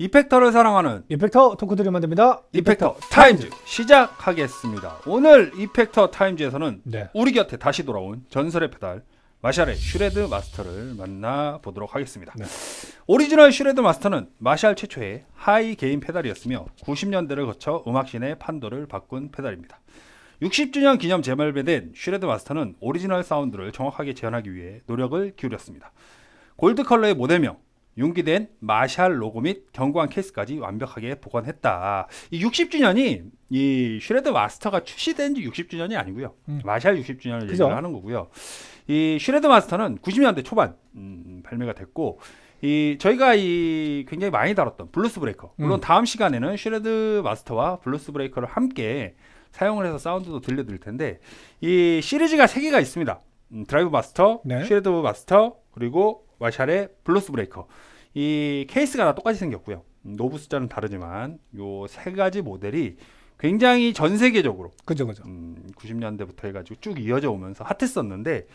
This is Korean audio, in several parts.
이펙터를 사랑하는 이펙터 토크들이 만듭니다. 이펙터 타임즈 시작하겠습니다. 오늘 이펙터 타임즈에서는 네. 우리 곁에 다시 돌아온 전설의 페달 마샬의 슈레드 마스터를 만나보도록 하겠습니다. 네. 오리지널 슈레드 마스터는 마샬 최초의 하이 게인 페달이었으며 90년대를 거쳐 음악씬의 판도를 바꾼 페달입니다. 60주년 기념 재발매된 슈레드 마스터는 오리지널 사운드를 정확하게 재현하기 위해 노력을 기울였습니다. 골드 컬러의 모델명, 융기된 마샬 로고 및 견고한 케이스까지 완벽하게 보관했다. 이 60주년이 이 슈레드 마스터가 출시된 지 60주년이 아니고요. 마샬 60주년을 얘기를 하는 거고요. 이 슈레드 마스터는 90년대 초반 발매가 됐고, 저희가 굉장히 많이 다뤘던 블루스 브레이커, 물론 다음 시간에는 슈레드 마스터와 블루스 브레이커를 함께 사용을 해서 사운드도 들려드릴 텐데, 이 시리즈가 3개가 있습니다. 드라이브 마스터, 네. 슈레드 마스터, 그리고 마샬의 블루스 브레이커. 이 케이스가 다 똑같이 생겼고요. 노브 숫자는 다르지만 요 3가지 모델이 굉장히 전 세계적으로 그죠. 90년대부터 해가지고 쭉 이어져 오면서 핫했었는데,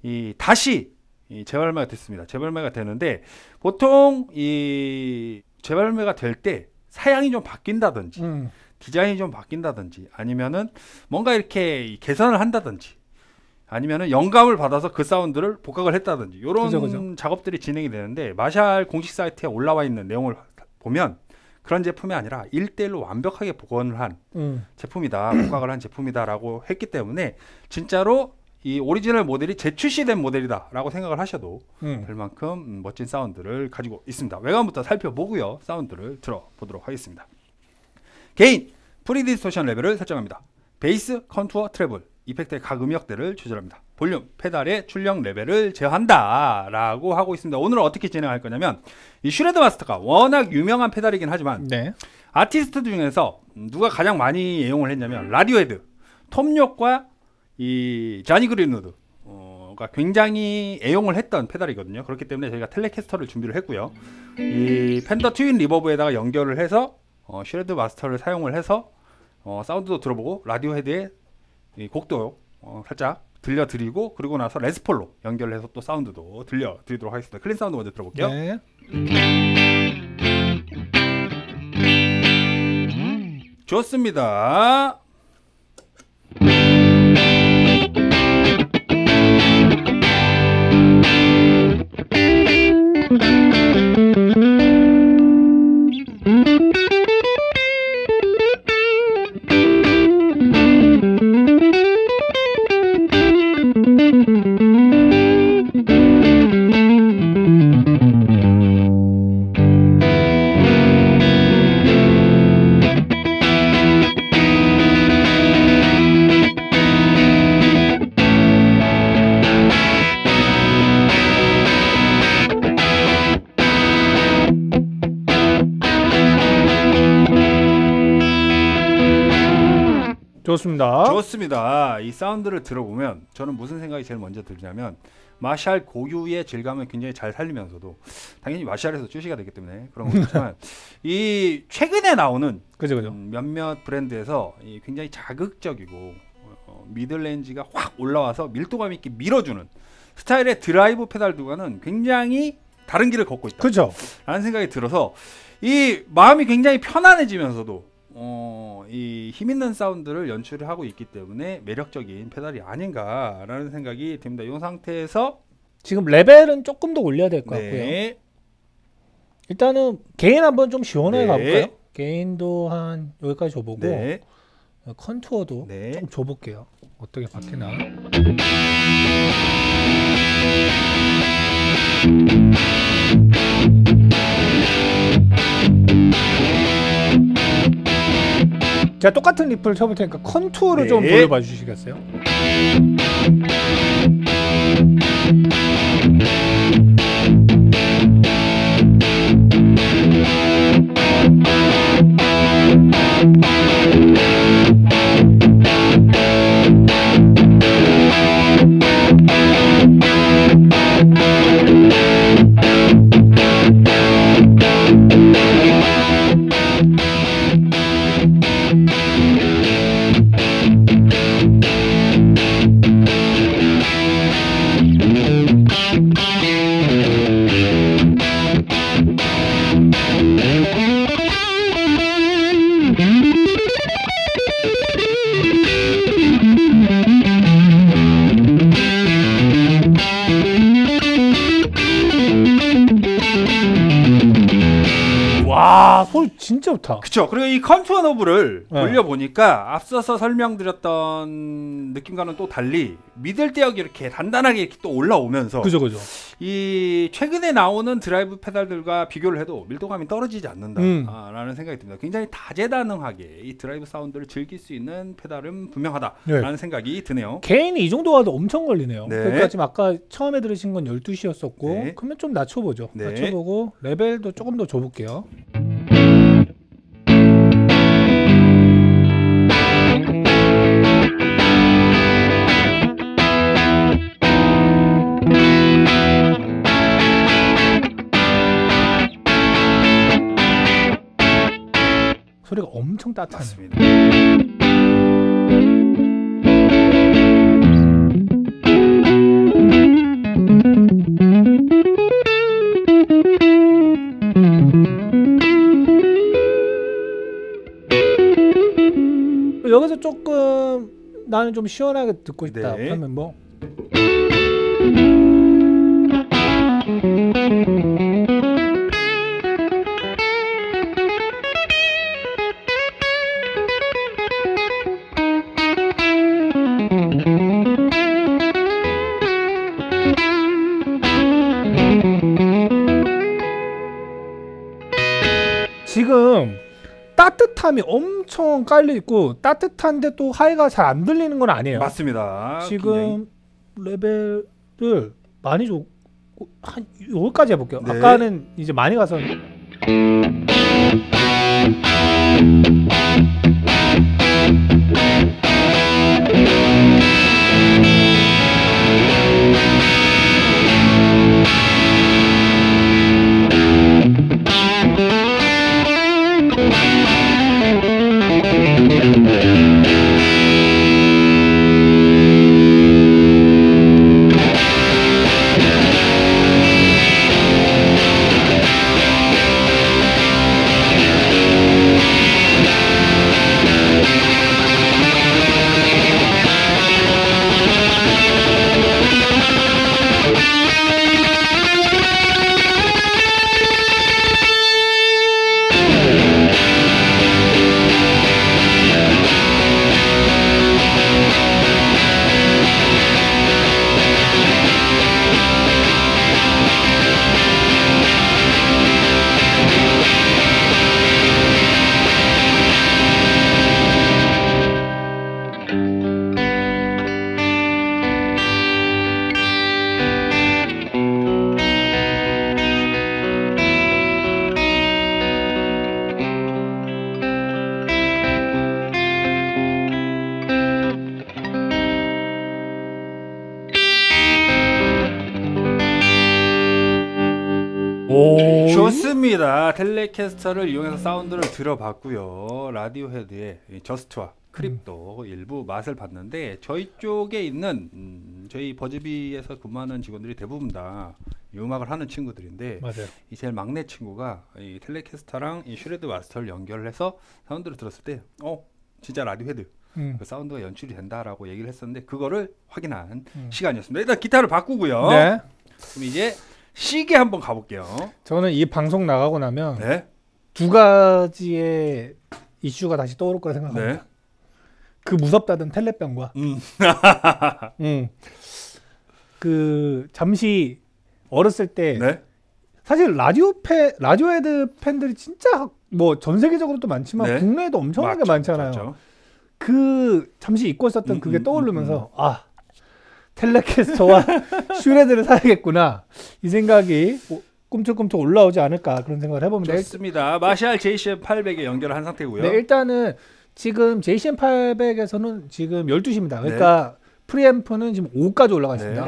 다시 재발매가 됐습니다. 재발매가 되는데, 보통 이 재발매가 될 때 사양이 좀 바뀐다든지 디자인이 좀 바뀐다든지, 아니면은 뭔가 이렇게 개선을 한다든지, 아니면은 영감을 받아서 그 사운드를 복각을 했다든지, 이런 그죠. 작업들이 진행이 되는데, 마샬 공식 사이트에 올라와 있는 내용을 보면 그런 제품이 아니라 1대1로 완벽하게 복원을 한 제품이다, 복각을 한 제품이다라고 했기 때문에 진짜로 이 오리지널 모델이 재출시된 모델이다 라고 생각을 하셔도 될 만큼 멋진 사운드를 가지고 있습니다. 외관부터 살펴보고요, 사운드를 들어보도록 하겠습니다. 개인 프리디스토션 레벨을 설정합니다. 베이스, 컨투어, 트래블, 이펙트의 각 음역대를 조절합니다. 볼륨, 페달의 출력 레벨을 제어한다 라고 하고 있습니다. 오늘은 어떻게 진행할 거냐면, 이 슈레드 마스터가 워낙 유명한 페달이긴 하지만 네. 아티스트 중에서 누가 가장 많이 애용을 했냐면 라디오헤드, 톰 욕과 이 자니 그린우드가 굉장히 애용을 했던 페달이거든요. 그렇기 때문에 저희가 텔레캐스터를 준비를 했고요. 이 펜더 트윈 리버브에다가 연결을 해서 슈레드 마스터를 사용을 해서 사운드도 들어보고 라디오헤드의 이 곡도 살짝 들려드리고, 그리고 나서 레스폴로 연결해서 또 사운드도 들려드리도록 하겠습니다. 클린 사운드 먼저 들어볼게요. 네. 좋습니다. 좋습니다. 이 사운드를 들어보면 저는 무슨 생각이 제일 먼저 들냐면, 마샬 고유의 질감을 굉장히 잘 살리면서도, 당연히 마샬에서 출시가 되기 때문에 그런 거지만 이 최근에 나오는 그죠. 몇몇 브랜드에서 굉장히 자극적이고 미들레인지가 확 올라와서 밀도감 있게 밀어주는 스타일의 드라이브 페달들과는 굉장히 다른 길을 걷고 있다 라는 생각이 들어서, 이 마음이 굉장히 편안해지면서도 이 힘있는 사운드를 연출을 하고 있기 때문에 매력적인 페달이 아닌가라는 생각이 듭니다. 이 상태에서 지금 레벨은 조금 더 올려야 될 것 같고요. 네. 일단은 게인 한번 좀 시원하게 네. 가볼까요? 게인도 한 여기까지 줘보고, 네. 컨투어도 네. 좀 줘볼게요. 어떻게 바뀌나. 제가 똑같은 리플을 쳐볼 테니까 컨투어를 네. 좀 돌려봐 주시겠어요? 진짜 좋다. 그쵸. 그리고 이 컨투어 노브를 네. 돌려보니까 앞서서 설명드렸던 느낌과는 또 달리 미들 대역이 이렇게 단단하게 이렇게 또 올라오면서 그죠. 이 최근에 나오는 드라이브 페달들과 비교를 해도 밀도감이 떨어지지 않는다라는 생각이 듭니다. 굉장히 다재다능하게 이 드라이브 사운드를 즐길 수 있는 페달은 분명하다라는 네. 생각이 드네요. 개인이 이 정도 가도 엄청 걸리네요. 네. 그러니까 지금 아까 처음에 들으신 건 12시였었고 네. 그러면 좀 낮춰보죠. 네. 낮춰보고 레벨도 조금 더 줘볼게요. 소리가 엄청 따뜻하네요. 맞습니다. 여기서 조금 나는 좀 시원하게 듣고 싶다 네. 하면 뭐 지금 따뜻함이 엄청 깔려 있고 따뜻한데 또 하이가 잘 안 들리는 건 아니에요. 맞습니다. 굉장히- 지금 레벨을 많이 줘. 한 여기까지 해볼게요. 네. 아까는 이제 많이 가서 오 좋습니다. 텔레캐스터를 이용해서 사운드를 들어봤고요. 라디오헤드의 이 저스트와 크립도 일부 맛을 봤는데 저희 쪽에 있는 저희 버즈비에서 근무하는 직원들이 대부분 다 이 음악을 하는 친구들인데 맞아요. 이 제일 막내 친구가 이 텔레캐스터랑 이 슈레드 마스터를 연결을 해서 사운드를 들었을 때 진짜 라디오헤드 그 사운드가 연출이 된다라고 얘기를 했었는데 그거를 확인한 시간이었습니다. 일단 기타를 바꾸고요. 네. 그럼 이제 시계 한번 가볼게요. 저는 이 방송 나가고 나면 네. 두 가지의 이슈가 다시 떠오를 거라 생각합니다. 네. 그 무섭다던 텔레병과 그 잠시 어렸을 때 네. 사실 라디오헤드 팬들이 진짜 뭐 전 세계적으로도 많지만 네. 국내에도 엄청나게 맞죠, 많잖아요. 맞죠. 그 잠시 잊고 있었던 그게 떠오르면서 텔레캐스터와 슈레드를 사야겠구나 이 생각이 꿈틀꿈틀 올라오지 않을까 그런 생각을 해봅니다. 좋습니다. 마샬 JCM 800에 연결을 한 상태고요. 네, 일단은 지금 JCM 800에서는 지금 12시입니다. 그러니까 프리앰프는 지금 5까지 올라가 있습니다. 네.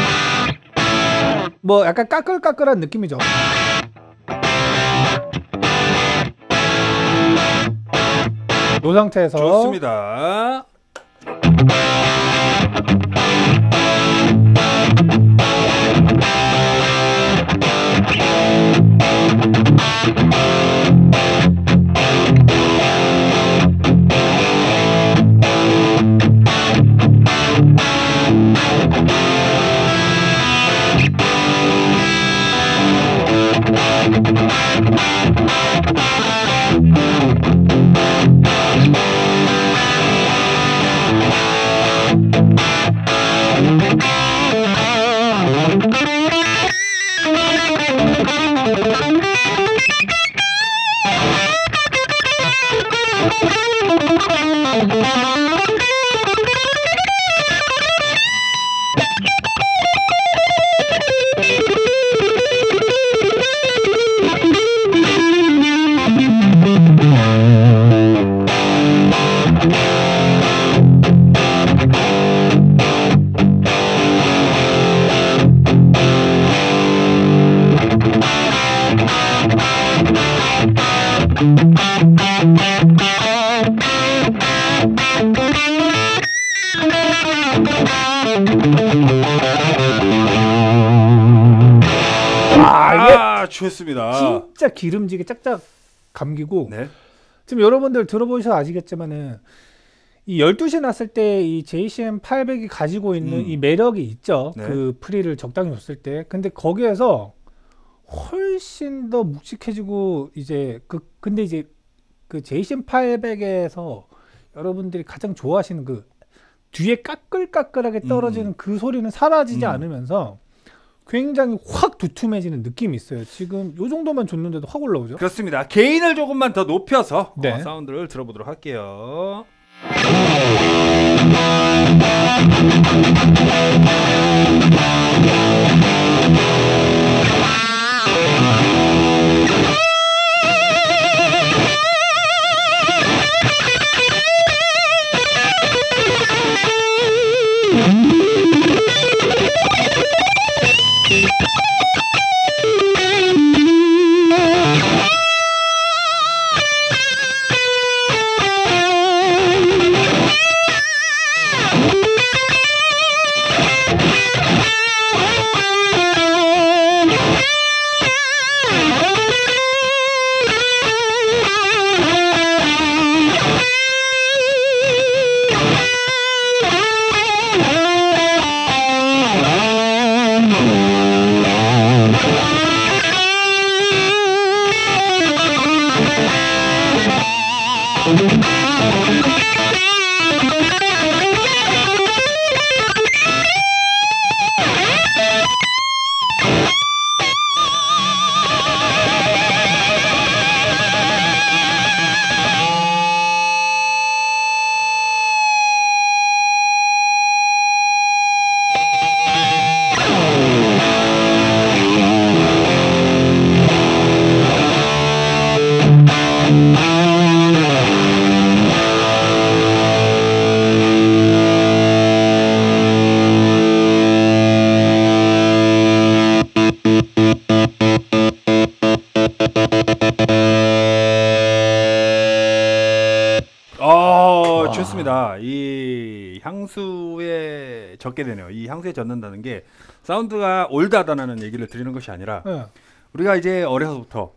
뭐 약간 까끌까끌한 느낌이죠. 이 상태에서 좋습니다. 좋습니다. 진짜 기름지게 짝짝 감기고. 네. 지금 여러분들 들어보셔서 아시겠지만은 이 12시에 났을 때 이 JCM 800이 가지고 있는 이 매력이 있죠. 네. 그 프리를 적당히 줬을 때. 근데 거기에서 훨씬 더 묵직해지고 이제 근데 이제 그 JCM 800에서 여러분들이 가장 좋아하시는 그 뒤에 까끌까끌하게 떨어지는 그 소리는 사라지지 않으면서 굉장히 확 두툼해지는 느낌이 있어요. 지금 요 정도만 줬는데도 확 올라오죠. 그렇습니다. 게인을 조금만 더 높여서 네. 사운드를 들어보도록 할게요. 좋습니다. 이 향수에 젖게 되네요. 이 향수에 젖는다는 게 사운드가 올드하다는 얘기를 드리는 것이 아니라 우리가 이제 어려서부터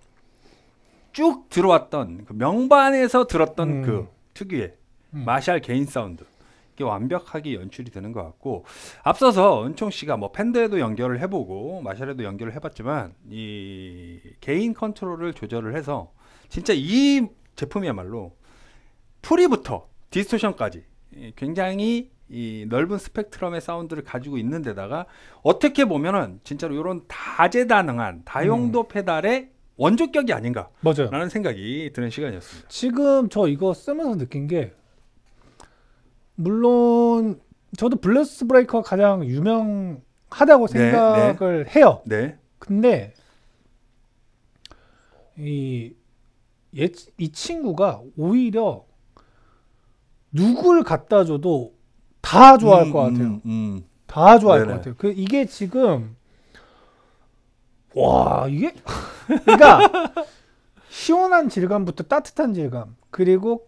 쭉 들어왔던 그 명반에서 들었던 그 특유의 마샬 개인 사운드 이게 완벽하게 연출이 되는 것 같고, 앞서서 은총 씨가 뭐 팬더에도 연결을 해보고 마샬에도 연결을 해봤지만 이 개인 컨트롤을 조절을 해서 진짜 이 제품이야말로 프리부터 디스토션까지 굉장히 이 넓은 스펙트럼의 사운드를 가지고 있는 데다가 어떻게 보면은 진짜로 이런 다재다능한 다용도 페달의 원조격이 아닌가 맞아요. 라는 생각이 드는 시간이었습니다. 지금 저 이거 쓰면서 느낀 게, 물론 저도 블루스 브레이커가 가장 유명하다고 생각을 해요. 네. 근데 이 친구가 오히려 누굴 갖다 줘도 다 좋아할 것 같아요. 다 좋아할 것 같아요. 이게 지금 와, 이게 그러니까 시원한 질감부터 따뜻한 질감, 그리고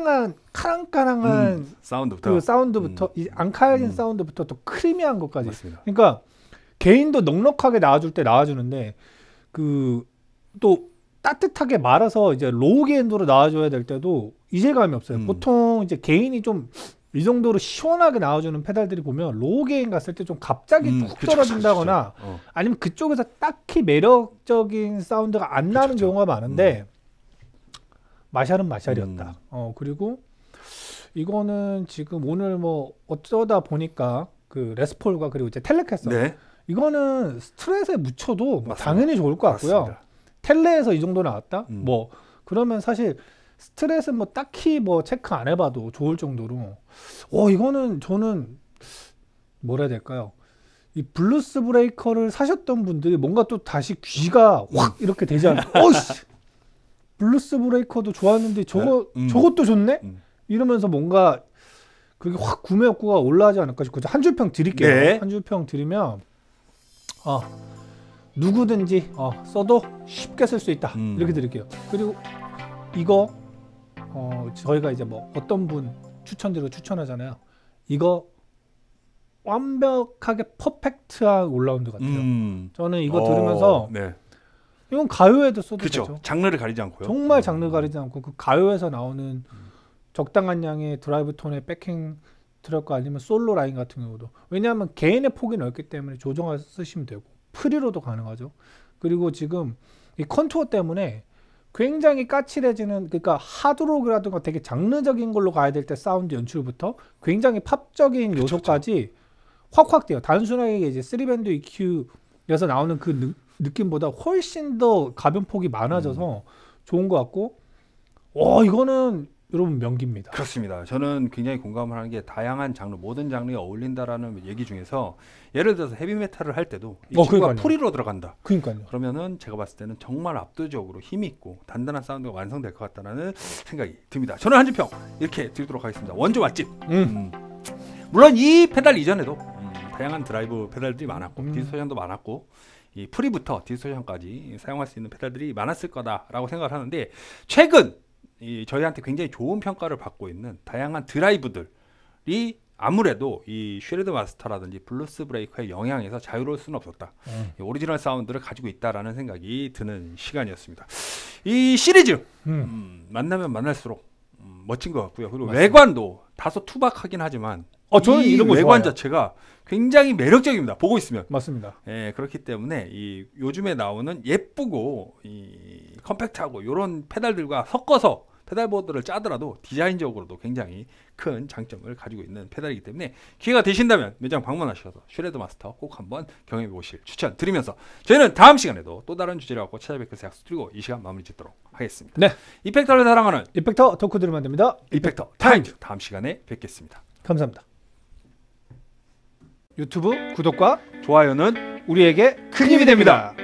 카랑카랑한 사운드부터 그 사운드부터 이 앙칼진 사운드부터 또 크리미한 것까지. 맞습니다. 그러니까 개인도 넉넉하게 나와줄 때 나와주는데 그 또 따뜻하게 말아서 이제 로우 게인도로 나와줘야 될 때도 이질감이 없어요. 보통 이제 개인이 좀 이 정도로 시원하게 나와주는 페달들이 보면 로우 게인 갔을 때 좀 갑자기 툭 떨어진다거나 아니면 그쪽에서 딱히 매력적인 사운드가 안 나는 경우가 많은데 마샬은 마샬이었다. 그리고 이거는 지금 오늘 뭐 어쩌다 보니까 그 레스폴과 그리고 이제 텔레캐서 이거는 스트레스에 묻혀도 뭐 당연히 좋을 것 같고요. 맞습니다. 텔레에서 이 정도 나왔다? 뭐 그러면 사실 스트레스 뭐 딱히 뭐 체크 안 해봐도 좋을 정도로 이거는 저는 뭐라 해야 될까요? 이 블루스 브레이커를 사셨던 분들이 뭔가 또 다시 귀가 확 이렇게 되지 않아요? 어이씨! 블루스 브레이커도 좋았는데 저것도 좋네? 이러면서 뭔가 그게 확 구매 욕구가 올라가지 않을까 싶고 한 줄 평 드릴게요. 네. 한 줄 평 드리면 누구든지 써도 쉽게 쓸 수 있다. 이렇게 드릴게요. 그리고 이거 저희가 이제 뭐 어떤 분 추천드리고 추천하잖아요. 이거 완벽하게 퍼펙트한 올라운드 같아요. 저는 이거 들으면서 네. 이건 가요에도 써도 그렇죠. 되죠. 장르를 가리지 않고요. 정말 장르 가리지 않고 그 가요에서 나오는 적당한 양의 드라이브 톤의 백킹 트랙과 아니면 솔로 라인 같은 경우도 왜냐하면 개인의 폭이 넓기 때문에 조정해서 쓰시면 되고 프리로도 가능하죠. 그리고 지금 이 컨투어 때문에 굉장히 까칠해지는 그러니까 하드록이라든가 되게 장르적인 걸로 가야 될 때 사운드 연출부터 굉장히 팝적인 요소까지 확확 돼요. 단순하게 이제 3밴드 EQ에서 나오는 그 느낌보다 훨씬 더 가변 폭이 많아져서 좋은 것 같고 이거는 여러분 명기입니다. 그렇습니다. 저는 굉장히 공감을 하는 게 다양한 장르, 모든 장르에 어울린다라는 얘기 중에서 예를 들어서 헤비메탈을 할 때도 이 친구가 그러니까요. 프리로 들어간다. 그러니까요. 그러면은 제가 봤을 때는 정말 압도적으로 힘이 있고 단단한 사운드가 완성될 것 같다는 생각이 듭니다. 저는 한 줄 평 이렇게 드리도록 하겠습니다. 원조 맛집. 물론 이 페달 이전에도 다양한 드라이브 페달들이 많았고 디스토션도 많았고 이 프리부터 디스토션까지 사용할 수 있는 페달들이 많았을 거다라고 생각을 하는데 최근 저희한테 굉장히 좋은 평가를 받고 있는 다양한 드라이브들이 아무래도 이 쉐레드 마스터라든지 블루스 브레이커의 영향에서 자유로울 수는 없었다. 오리지널 사운드를 가지고 있다라는 생각이 드는 시간이었습니다. 이 시리즈 만나면 만날수록 멋진 것 같고요. 그리고 맞습니다. 외관도 다소 투박하긴 하지만 저는 이런 거 외관 좋아요. 자체가 굉장히 매력적입니다. 보고 있으면. 맞습니다. 예, 그렇기 때문에 이 요즘에 나오는 예쁘고 이 컴팩트하고 이런 페달들과 섞어서 페달보드를 짜더라도 디자인적으로도 굉장히 큰 장점을 가지고 있는 페달이기 때문에 기회가 되신다면 매장 방문하셔서 슈레드 마스터 꼭 한번 경험해 보실 추천 드리면서 저희는 다음 시간에도 또 다른 주제를 갖고 찾아뵙겠습니다. 약속드리고 이 시간 마무리 짓도록 하겠습니다. 네, 이펙터를 사랑하는 이펙터 덕후들을 만듭니다. 이펙터 타임즈 다음 시간에 뵙겠습니다. 감사합니다. 유튜브 구독과 좋아요는 우리에게 큰 힘이 됩니다.